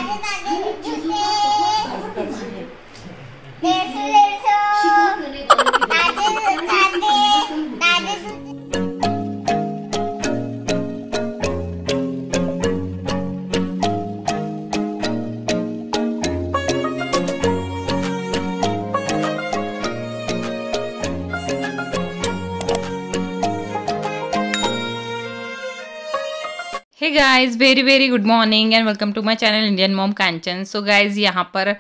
Hey guys, very good morning and welcome to my channel Indian mom Kanchan. So guys, यहाँ पर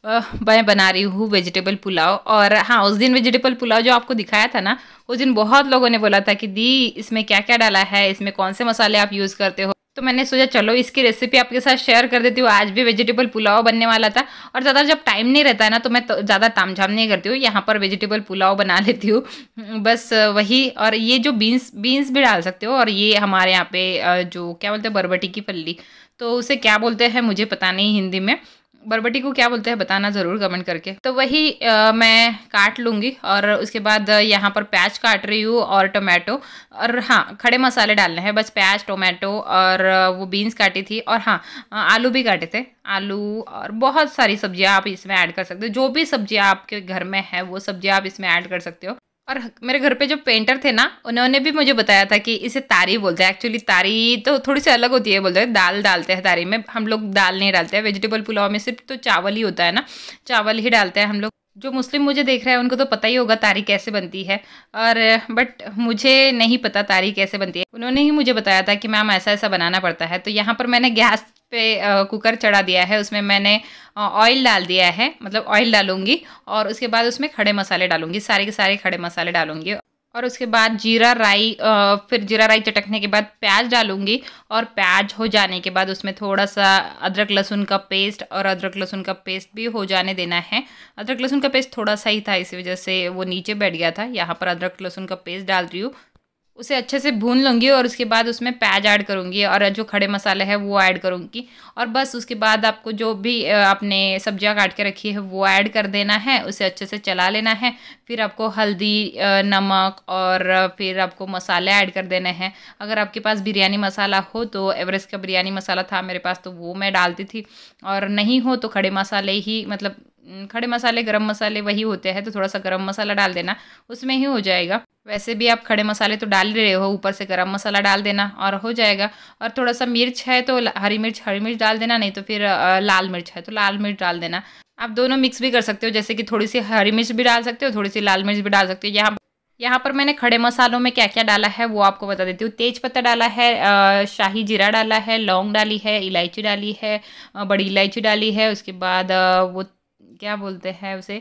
मैं बना रही हूँ वेजिटेबल पुलाव। और हाँ, उस दिन वेजिटेबल पुलाव जो आपको दिखाया था ना, उस दिन बहुत लोगों ने बोला था कि दी इसमें क्या क्या डाला है, इसमें कौन से मसाले आप यूज़ करते हो। तो मैंने सोचा चलो इसकी रेसिपी आपके साथ शेयर कर देती हूँ। आज भी वेजिटेबल पुलाव बनने वाला था और ज़्यादा जब टाइम नहीं रहता है ना, तो मैं तो ज़्यादा तामझाम नहीं करती हूँ, यहाँ पर वेजिटेबल पुलाव बना लेती हूँ बस वही। और ये जो बीन्स भी डाल सकते हो। और ये हमारे यहाँ पे जो क्या बोलते हैं, बरबटी की पल्ली, तो उसे क्या बोलते हैं मुझे पता नहीं हिंदी में। बरबटी को क्या बोलते हैं बताना ज़रूर कमेंट करके। तो वही मैं काट लूँगी और उसके बाद यहाँ पर प्याज काट रही हूँ और टोमेटो। और हाँ, खड़े मसाले डालने हैं बस, प्याज टोमेटो और वो बीन्स काटी थी। और हाँ, आलू भी काटे थे, आलू और बहुत सारी सब्जियाँ आप इसमें ऐड कर सकते हो। जो भी सब्जियाँ आपके घर में है वो सब्जियाँ आप इसमें ऐड कर सकते हो। और मेरे घर पे जो पेंटर थे ना, उन्होंने भी मुझे बताया था कि इसे तारी बोलते हैं। एक्चुअली तारी तो थोड़ी सी अलग होती है, बोलते हैं दाल डालते हैं तारी में। हम लोग दाल नहीं डालते हैं वेजिटेबल पुलाव में, सिर्फ तो चावल ही होता है ना, चावल ही डालते हैं हम लोग। जो मुस्लिम मुझे देख रहे हैं उनको तो पता ही होगा तारी कैसे बनती है, और बट मुझे नहीं पता तारी कैसे बनती है। उन्होंने ही मुझे बताया था कि मैम ऐसा ऐसा बनाना पड़ता है। तो यहाँ पर मैंने गैस पे कुकर चढ़ा दिया है, उसमें मैंने ऑयल डाल दिया है, मतलब ऑयल डालूंगी और उसके बाद उसमें खड़े मसाले डालूंगी, सारे के सारे खड़े मसाले डालूंगी। और उसके बाद जीरा राई, फिर जीरा राई चटकने के बाद प्याज डालूंगी। और प्याज हो जाने के बाद उसमें थोड़ा सा अदरक लहसुन का पेस्ट, और अदरक लहसुन का पेस्ट भी हो जाने देना है। अदरक लहसुन का पेस्ट थोड़ा सा ही था, इसी वजह से वो नीचे बैठ गया था। यहाँ पर अदरक लहसुन का पेस्ट डाल रही हूँ, उसे अच्छे से भून लूँगी और उसके बाद उसमें प्याज ऐड करूँगी और जो खड़े मसाले हैं वो ऐड करूँगी। और बस उसके बाद आपको जो भी आपने सब्जियां काट के रखी है वो ऐड कर देना है, उसे अच्छे से चला लेना है। फिर आपको हल्दी, नमक और फिर आपको मसाले ऐड कर देने हैं। अगर आपके पास बिरयानी मसाला हो तो एवरेस्ट का बिरयानी मसाला था मेरे पास, तो वो मैं डालती थी। और नहीं हो तो खड़े मसाले ही, मतलब खड़े मसाले गरम मसाले वही होते हैं, तो थोड़ा सा गरम मसाला डाल देना, उसमें ही हो जाएगा। वैसे भी आप खड़े मसाले तो डाल रहे हो, ऊपर से गरम मसाला डाल देना और हो जाएगा। और थोड़ा सा मिर्च है तो हरी मिर्च डाल देना, नहीं तो फिर लाल मिर्च है तो लाल मिर्च डाल देना। आप दोनों मिक्स भी कर सकते हो, जैसे कि थोड़ी सी हरी मिर्च भी डाल सकते हो, थोड़ी सी लाल मिर्च भी डाल सकते हो। यहाँ पर मैंने खड़े मसालों में क्या क्या डाला है वो आपको बता देती हूँ। तेज पत्ता डाला है, शाही जीरा डाला है, लौंग डाली है, इलायची डाली है, बड़ी इलायची डाली है। उसके बाद वो क्या बोलते हैं उसे,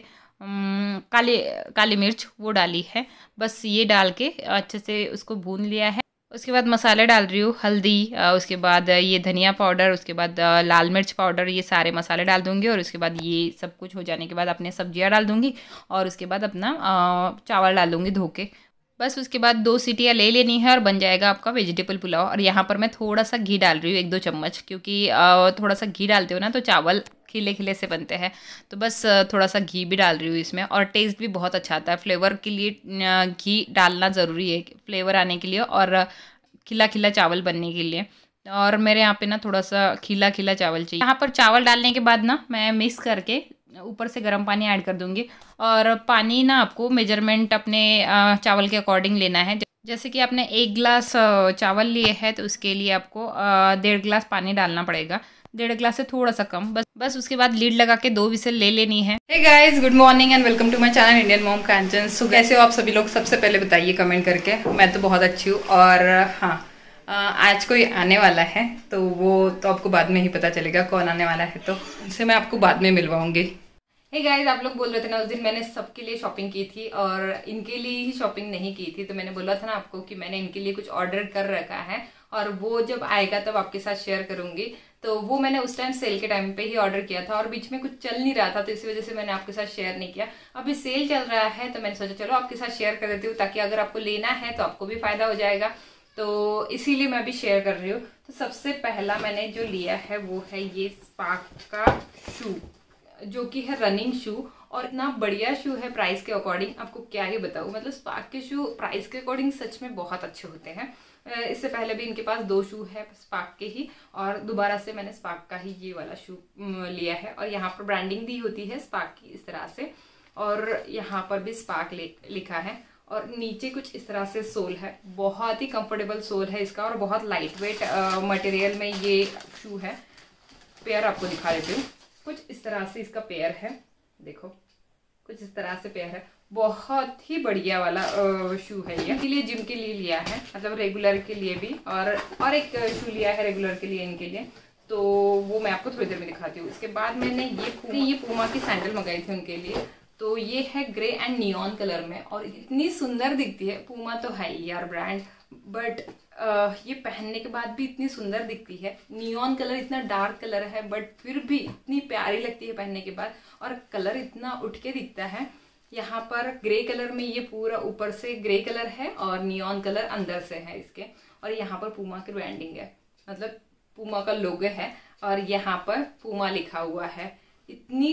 काली काली मिर्च वो डाली है। बस ये डाल के अच्छे से उसको भून लिया है। उसके बाद मसाले डाल रही हूँ, हल्दी, उसके बाद ये धनिया पाउडर, उसके बाद लाल मिर्च पाउडर, ये सारे मसाले डाल दूँगी। और उसके बाद ये सब कुछ हो जाने के बाद अपने सब्जियाँ डाल दूँगी और उसके बाद अपना चावल डाल दूँगी धो के। बस उसके बाद 2 सीटियाँ ले लेनी है और बन जाएगा आपका वेजिटेबल पुलाव। और यहाँ पर मैं थोड़ा सा घी डाल रही हूँ, 1-2 चम्मच, क्योंकि थोड़ा सा घी डालते हो ना तो चावल खिले खिले से बनते हैं। तो बस थोड़ा सा घी भी डाल रही हूँ इसमें, और टेस्ट भी बहुत अच्छा आता है। फ्लेवर के लिए घी डालना ज़रूरी है, फ्लेवर आने के लिए और खिला खिला चावल बनने के लिए। और मेरे यहाँ पे ना थोड़ा सा खिला खिला चावल चाहिए। यहाँ पर चावल डालने के बाद ना मैं मिक्स करके ऊपर से गर्म पानी ऐड कर दूँगी। और पानी ना आपको मेजरमेंट अपने चावल के अकॉर्डिंग लेना है। जैसे कि आपने 1 गिलास चावल लिए है तो उसके लिए आपको 1.5 गिलास पानी डालना पड़ेगा, 1.5 गिलास से थोड़ा सा कम। बस उसके बाद लीड लगा के 2 विसल ले लेनी है। Hey guys, good morning and welcome to my channel Indian mom Kanchan. So कैसे हो आप सभी लोग, सबसे पहले बताइए कमेंट करके। मैं तो बहुत अच्छी हूँ। और हाँ, आज कोई आने वाला है तो वो तो आपको बाद में ही पता चलेगा कौन आने वाला है, तो उनसे मैं आपको बाद में मिलवाऊंगी। हे गाइस, आप लोग बोल रहे थे ना उस दिन मैंने सबके लिए शॉपिंग की थी और इनके लिए ही शॉपिंग नहीं की थी। तो मैंने बोला था ना आपको कि मैंने इनके लिए कुछ ऑर्डर कर रखा है और वो जब आएगा तब आपके साथ शेयर करूंगी। तो वो मैंने उस टाइम सेल के टाइम पे ही ऑर्डर किया था और बीच में कुछ चल नहीं रहा था, तो इसी वजह से मैंने आपके साथ शेयर नहीं किया। अभी सेल चल रहा है तो मैंने सोचा चलो आपके साथ शेयर कर देती हूँ, ताकि अगर आपको लेना है तो आपको भी फायदा हो जाएगा। तो इसीलिए मैं अभी शेयर कर रही हूँ। तो सबसे पहला मैंने जो लिया है वो है ये स्पार्क का शू, जो कि है रनिंग शू। और इतना बढ़िया शू है प्राइस के अकॉर्डिंग, आपको क्या ही बताऊँ। मतलब स्पार्क के शू प्राइस के अकॉर्डिंग सच में बहुत अच्छे होते हैं। इससे पहले भी इनके पास 2 शू है स्पार्क के ही, और दोबारा से मैंने स्पार्क का ही ये वाला शू लिया है। और यहाँ पर ब्रांडिंग दी होती है स्पार्क की इस तरह से, और यहाँ पर भी स्पार्क लिखा है, और नीचे कुछ इस तरह से सोल है। बहुत ही कंफर्टेबल सोल है इसका, और बहुत लाइट वेट मटेरियल में ये शू है। पेयर आपको दिखा देती हूँ। कुछ इस तरह से इसका पेयर है, देखो कुछ इस तरह से पेयर है। बहुत ही बढ़िया वाला शू है ये। इनके लिए जिम के लिए लिया है, मतलब रेगुलर के लिए भी, और एक शू लिया है रेगुलर के लिए इनके लिए, तो वो मैं आपको थोड़ी देर में दिखाती हूँ। इसके बाद मैंने ये पूमा की सैंडल मंगाई थी उनके लिए। तो ये है ग्रे एंड नियॉन कलर में, और इतनी सुंदर दिखती है। पूमा तो है ही यार ब्रांड, बट ये पहनने के बाद भी इतनी सुंदर दिखती है। नियॉन कलर इतना डार्क कलर है, बट फिर भी इतनी प्यारी लगती है पहनने के बाद, और कलर इतना उठ के दिखता है। यहाँ पर ग्रे कलर में ये पूरा ऊपर से ग्रे कलर है, और नियॉन कलर अंदर से है इसके, और यहाँ पर पूमा की ब्रांडिंग है, मतलब पूमा का लोगो है, और यहाँ पर पूमा लिखा हुआ है। इतनी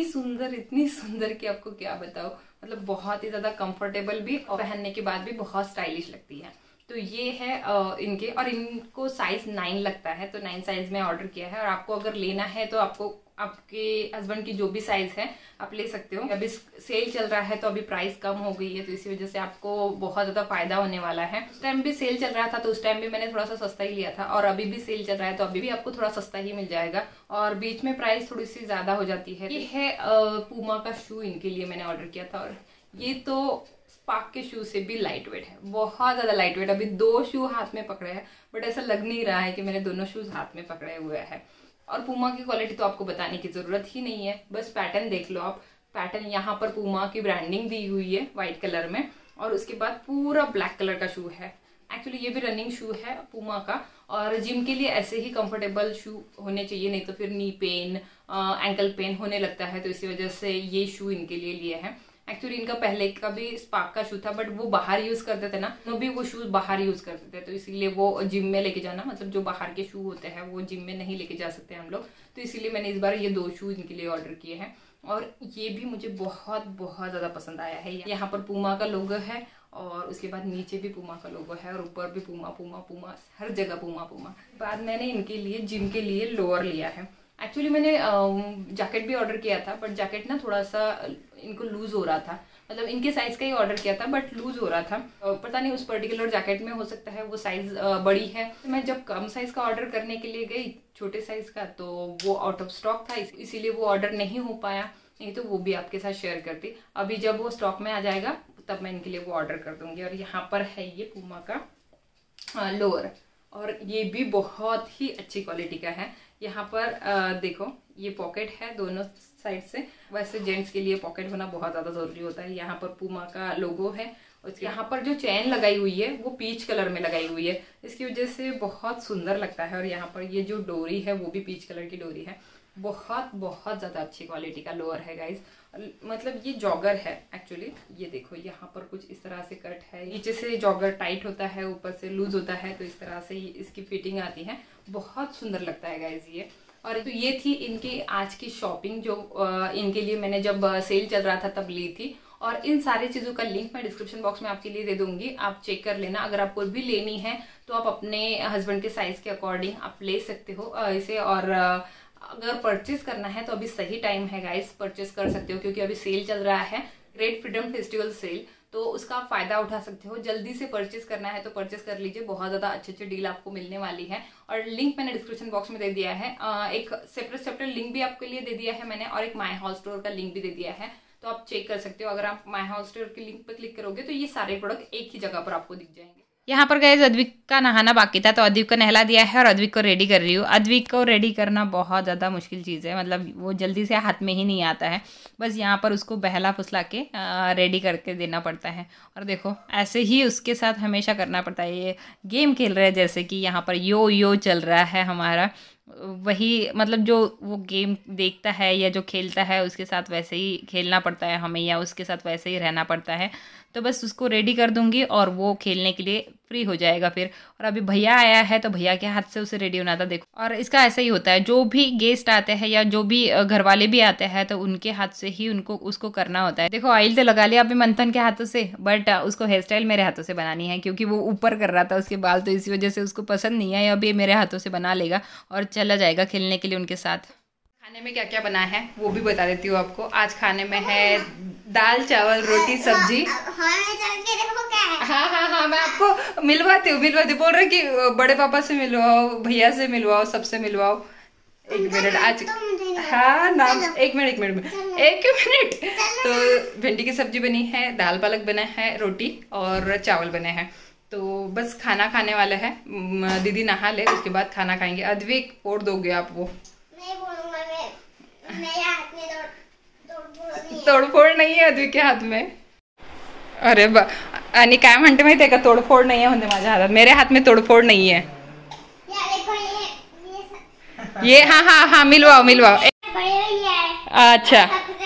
सुंदर कि आपको क्या बताओ, मतलब बहुत ही ज्यादा कंफर्टेबल भी, और पहनने के बाद भी बहुत स्टाइलिश लगती है। तो ये है इनके, और इनको साइज 9 लगता है, तो 9 साइज में ऑर्डर किया है। और आपको अगर लेना है तो आपको आपके हस्बैंड की जो भी साइज है आप ले सकते हो। अभी सेल चल रहा है तो अभी प्राइस कम हो गई है, तो इसी वजह से आपको बहुत ज्यादा फायदा होने वाला है। उस टाइम भी सेल चल रहा था, तो उस टाइम भी मैंने थोड़ा सा सस्ता ही लिया था, और अभी भी सेल चल रहा है तो अभी भी आपको थोड़ा सस्ता ही मिल जाएगा, और बीच में प्राइस थोड़ी सी ज्यादा हो जाती है। ये है पूमा का शू, इनके लिए मैंने ऑर्डर किया था, और ये तो स्पार्क के शू से भी लाइट वेट है, बहुत ज्यादा लाइट वेट। अभी 2 शू हाथ में पकड़े हैं, बट ऐसा लग नहीं रहा है कि मैंने दोनों शूज हाथ में पकड़े हुए हैं। और पूमा की क्वालिटी तो आपको बताने की जरूरत ही नहीं है, बस पैटर्न देख लो आप। पैटर्न यहाँ पर पूमा की ब्रांडिंग दी हुई है व्हाइट कलर में, और उसके बाद पूरा ब्लैक कलर का शू है। एक्चुअली ये भी रनिंग शू है पूमा का, और जिम के लिए ऐसे ही कंफर्टेबल शू होने चाहिए, नहीं तो फिर नी पेन एंकल पेन होने लगता है, तो इसी वजह से ये शू इनके लिए लिए हैं। एक्चुअली इनका पहले का भी स्पार्क का शू था, बट वो बाहर यूज करते थे ना, वो भी वो शूज बाहर यूज करते थे, तो इसीलिए वो जिम में लेके जाना, मतलब जो बाहर के शू होते हैं वो जिम में नहीं लेके जा सकते हम लोग, तो इसीलिए मैंने इस बार ये 2 शू इनके लिए ऑर्डर किए हैं। और ये भी मुझे बहुत ज्यादा पसंद आया है। यहाँ पर पूमा का लोगो है, और उसके बाद नीचे भी पूमा का लोगो है, और ऊपर भी पूमा, हर जगह पूमा। बाद मैंने इनके लिए जिम के लिए लोअर लिया है। एक्चुअली मैंने जैकेट भी ऑर्डर किया था, बट जैकेट ना थोड़ा सा इनको लूज हो रहा था, मतलब इनके साइज का ही ऑर्डर किया था, बट लूज हो रहा था। पता नहीं उस पर्टिकुलर जैकेट में हो सकता है वो साइज बड़ी है। तो मैं जब कम साइज का ऑर्डर करने के लिए गई, छोटे साइज का, तो वो आउट ऑफ स्टॉक था, इसीलिए वो ऑर्डर नहीं हो पाया, नहीं तो वो भी आपके साथ शेयर करती। अभी जब वो स्टॉक में आ जाएगा तब मैं इनके लिए वो ऑर्डर कर दूंगी। और यहाँ पर है ये पूमा का लोअर, और ये भी बहुत ही अच्छी क्वालिटी का है। यहाँ पर देखो ये पॉकेट है दोनों साइड से, वैसे जेंट्स के लिए पॉकेट होना बहुत ज्यादा जरूरी होता है। यहाँ पर पूमा का लोगो है, और यहाँ पर जो चेन लगाई हुई है वो पीच कलर में लगाई हुई है, इसकी वजह से बहुत सुंदर लगता है। और यहाँ पर ये जो डोरी है वो भी पीच कलर की डोरी है। बहुत ज्यादा अच्छी क्वालिटी का लोअर है गाइज, मतलब ये जॉगर है एक्चुअली। ये देखो यहाँ पर कुछ इस तरह से कट है, नीचे से जॉगर टाइट होता है, ऊपर से लूज होता है, तो इस तरह से इसकी फिटिंग आती है, बहुत सुंदर लगता है गाइज ये। और तो ये थी इनकी आज की शॉपिंग, जो इनके लिए मैंने जब सेल चल रहा था तब ली थी। और इन सारी चीजों का लिंक मैं डिस्क्रिप्शन बॉक्स में आपके लिए दे दूंगी, आप चेक कर लेना। अगर आपको भी लेनी है तो आप अपने हस्बैंड के साइज के अकॉर्डिंग आप ले सकते हो इसे। और अगर परचेज करना है तो अभी सही टाइम है गाइस, परचेज कर सकते हो, क्योंकि अभी सेल चल रहा है, ग्रेट फ्रीडम फेस्टिवल सेल, तो उसका आप फायदा उठा सकते हो। जल्दी से परचेज करना है तो परचेज कर लीजिए, बहुत ज्यादा अच्छे डील आपको मिलने वाली है। और लिंक मैंने डिस्क्रिप्शन बॉक्स में दे दिया है, एक सेपरेट लिंक भी आपके लिए दे दिया है मैंने, और एक माई हाउस स्टोर का लिंक भी दे दिया है, तो आप चेक कर सकते हो। अगर आप माई हाउस स्टोर के लिंक पर क्लिक करोगे तो ये सारे प्रोडक्ट एक ही जगह पर आपको दिख जाएंगे। यहाँ पर गाइस अद्विक का नहाना बाकी था, तो अद्विक को नहला दिया है और अद्विक को रेडी कर रही हूँ। अद्विक को रेडी करना बहुत ज़्यादा मुश्किल चीज़ है, मतलब वो जल्दी से हाथ में ही नहीं आता है, बस यहाँ पर उसको बहला फुसला के रेडी करके देना पड़ता है। और देखो ऐसे ही उसके साथ हमेशा करना पड़ता है। ये गेम खेल रहे हैं, जैसे कि यहाँ पर यो चल रहा है हमारा, वही मतलब जो वो गेम देखता है या जो खेलता है उसके साथ वैसे ही खेलना पड़ता है हमें, या उसके साथ वैसे ही रहना पड़ता है। तो बस उसको रेडी कर दूंगी और वो खेलने के लिए फ्री हो जाएगा फिर। और अभी भैया आया है तो भैया के हाथ से उसे रेडी होना था देखो। और इसका ऐसा ही होता है, जो भी गेस्ट आते हैं या जो भी घर वाले भी आते हैं तो उनके हाथ से ही उसको करना होता है। देखो ऑयल तो लगा लिया अभी मंथन के हाथों से, बट उसको हेयर स्टाइल मेरे हाथों से बनानी है क्योंकि वो ऊपर कर रहा था उसके बाल, तो इसी वजह से उसको पसंद नहीं है। अभी मेरे हाथों से बना लेगा और चला जाएगा खेलने के लिए उनके साथ। खाने में क्या क्या बना है वो भी बता देती हूँ आपको। आज खाने में है दाल चावल रोटी सब्जी। हाँ हाँ हाँ मैं आपको मिलवाती हूँ बोल रहे कि बड़े पापा से मिलवाओ, भैया से मिलवाओ, सबसे मिलवाओ। एक मिनट आज, हाँ नाम एक मिनट तो भिंडी की सब्जी बनी है, दाल पालक बना है, रोटी और चावल बने हैं। तो बस खाना खाने वाले हैं। दीदी नहा ले उसके बाद खाना खाएंगे। अद्विक फोड़ दोगे आप वो? नहीं बोलूंगा मैं, मेरे हाथ में तोड़फोड़ नहीं है अद्विक के हाथ में। अरे आणि काय म्हणते माहितीये का, तोडफोड नाही आहे म्हणते माझ्या हातात, मेरे हाथ में तोड़फोड़ नहीं है। ये हाँ हाँ हाँ मिलवाओ। अच्छा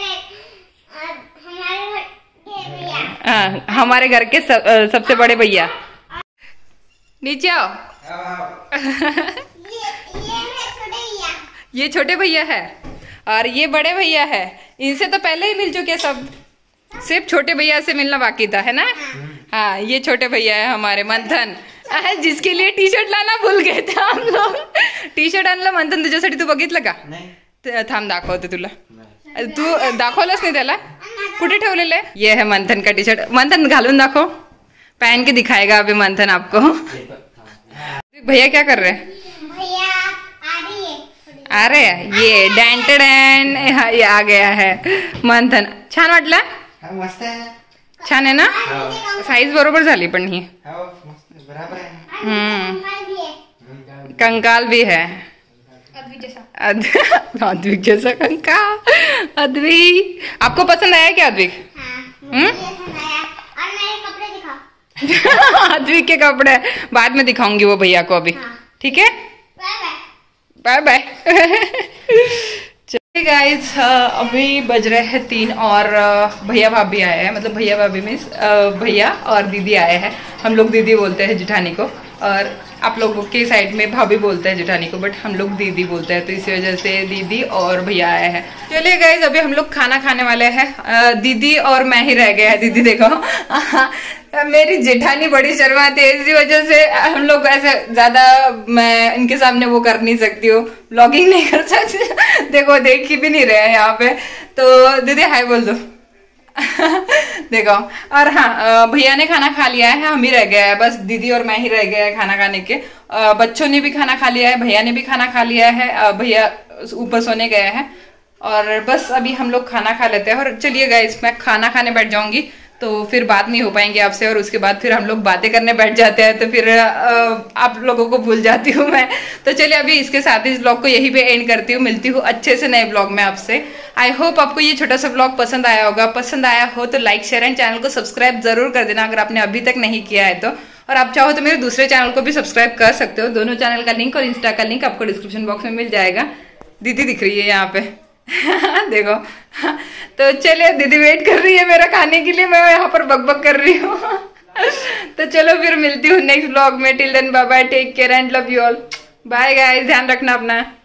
हाँ हमारे घर के सबसे बड़े भैया। नीचे आओ। ये छोटे भैया है और ये बड़े भैया है। इनसे तो पहले ही मिल चुके सब, सिर्फ छोटे भैया से मिलना बाकी था, है ना? हाँ ये छोटे भैया है हमारे मंथन, जिसके लिए टी शर्ट लाना भूल गए थे हम लोग। टी शर्ट आणलं मंथन तुझ्यासाठी, तू बघितलं का? थांब दाखवते तुला, तू दाखवलंच नाही त्याला, कुठे ठेवलेलं आहे? ये है मंथन का टी शर्ट, मंथन घालून दाखव, पहन के दिखाएगा अभी मंथन आपको। भैया क्या कर रहे हैं? अरे ये डॅन ये आ गया है मंथन। छान वाटलं? मस्त आहे, छान आहे ना? साईज बरोबर झाली पण ही। कंकाल भी है, अद्विक जैसा कंकाल। अद्विक आपको पसंद आया क्या अद्विक? अद्विक के कपड़े बाद में दिखाऊंगी वो भैया को अभी, ठीक है? Bye bye. चलिए गाइस अभी बज रहे हैं 3 और भैया भाभी आए हैं, मतलब भैया भाभी मीन्स भैया और दीदी आए हैं। हम लोग दीदी बोलते हैं जेठानी को और आप लोगों के साइड में भाभी बोलते हैं जेठानी को, बट हम लोग दीदी बोलते हैं, तो इसी वजह से दीदी और भैया आए हैं। चलिए गाइस अभी हम लोग खाना खाने वाले हैं। दीदी और मैं ही रह गए हैं। दीदी देखो मेरी जेठानी बड़ी शर्माती है, इसी वजह से हम लोग ऐसे ज्यादा मैं इनके सामने वो कर नहीं सकती हूँ, ब्लॉगिंग नहीं कर सकती। देखो देख ही भी नहीं रहे हैं यहाँ पे, तो दीदी हाय बोल दो। देखो और हाँ भैया ने खाना खा लिया है, हम ही रह गया है, बस दीदी और मैं ही रह गया है खाना खाने के। बच्चों ने भी खाना खा लिया है, भैया ने भी खाना खा लिया है, भैया ऊपर सोने गए हैं और बस अभी हम लोग खाना खा लेते हैं। और चलिए गाइस मैं खाना खाने बैठ जाऊंगी तो फिर बात नहीं हो पाएंगे आपसे, और उसके बाद फिर हम लोग बातें करने बैठ जाते हैं तो फिर आप लोगों को भूल जाती हूँ मैं। तो चलिए अभी इसके साथ ही इस ब्लॉग को यहीं पे एंड करती हूँ, मिलती हूँ अच्छे से नए ब्लॉग में आपसे। आई होप आपको ये छोटा सा ब्लॉग पसंद आया होगा। पसंद आया हो तो लाइक शेयर एंड चैनल को सब्सक्राइब जरूर कर देना अगर आपने अभी तक नहीं किया है तो। और आप चाहो तो मेरे दूसरे चैनल को भी सब्सक्राइब कर सकते हो, दोनों चैनल का लिंक और इंस्टा का लिंक आपको डिस्क्रिप्शन बॉक्स में मिल जाएगा। दीदी दिख रही है यहाँ पे देखो। तो चलिए दीदी वेट कर रही है मेरा खाने के लिए, मैं यहाँ पर बकबक कर रही हूँ। तो चलो फिर मिलती हूँ नेक्स्ट ब्लॉग में। Till then bye bye, take care and love you all. Bye guys, ध्यान रखना अपना।